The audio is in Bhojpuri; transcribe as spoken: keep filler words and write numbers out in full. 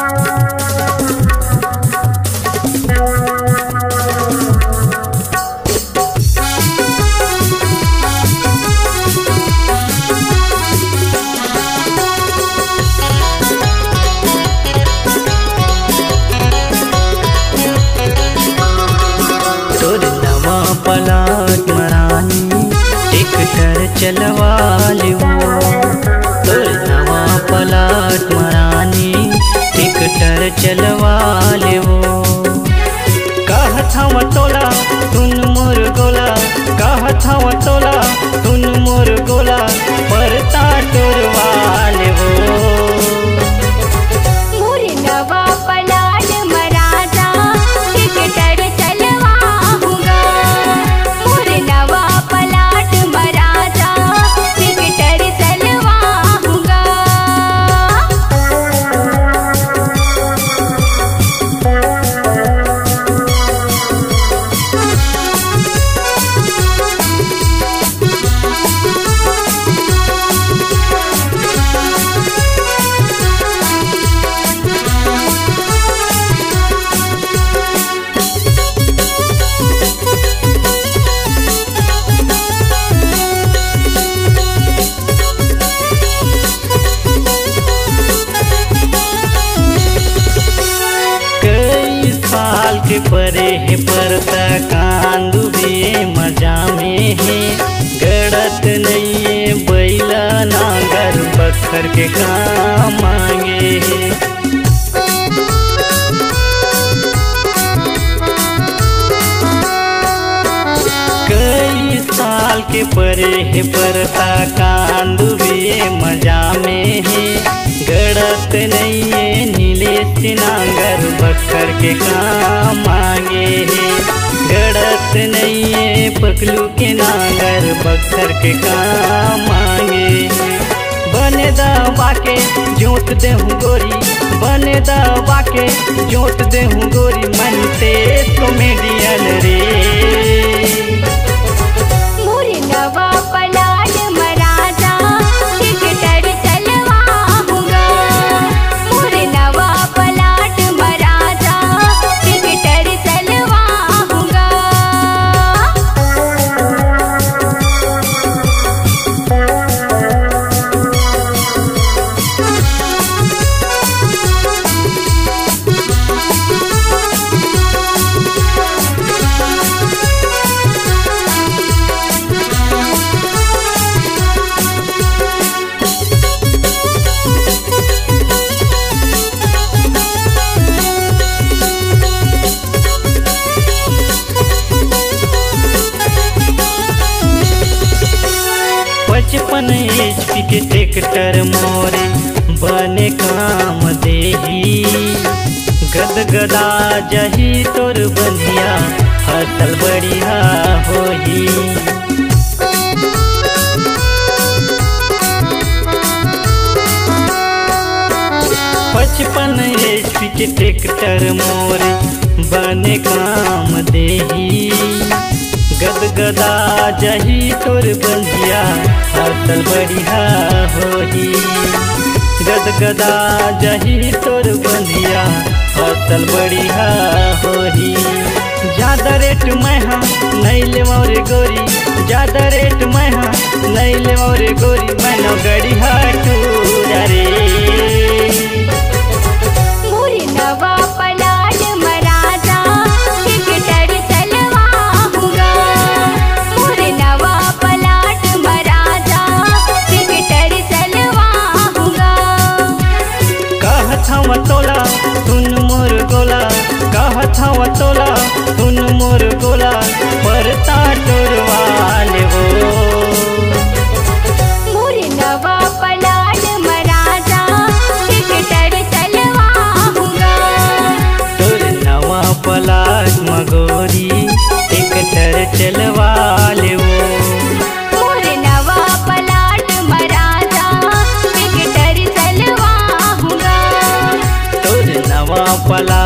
पलाट मरानी टिकटर चलवा लेवो, तोर नवा पलाट मरानी टिकटर चलवा लेवो। कहत हव तोला सुन मोर गोला, कहत हव तोला सुन मोर गोला, परता तोरवा लेवो। के परे है परता कांदू बे मजा में है, गड़त नहीं है बैला नागर बखर के काम मांगे है। कई साल के परे है परता कांदू बे मजा में है, गड़त नहीं है नीलेश नांगर बखर के काम मांगे है। गड़त नहीं है पकलू के नांगर बखर के काम मांगे है। बने दबा के जोत देहूँ गोरी, बने दबा के जोत देहूँ गोरी, मनते कॉमेडियन रे। पचपन एच पी के ट्रैक्टर मोरे बने काम देही, गदगदा जही तोर बंधिया फसल बढ़िया होही। पचपन एच पी के ट्रैक्टर मोरे बने काम देही, गदगदा जही तोर बंधिया फसल बढ़िया होही। गदगदा जही तोर बंधिया फसल बढ़िया होही। ज्यादा रेट में हाँ नहीं लेवा रे गोरी, ज्यादा रेट में हाँ नहीं लेवा रे गोरी, मैनो गड़िया टूरा रे। तोला सुन मोर गोला, कहत हव तोला सुन मोर गोला, परता तोरवा लेवो। मोरे नवा पलाट मराजा टिकटर चलवाऊंगा, तोर नवा पलाट मगोरी टिकटर चलवा लेवो। मोरे नवा पलाट मराजा टिकटर चलवाऊंगा, तोर नवा पलाट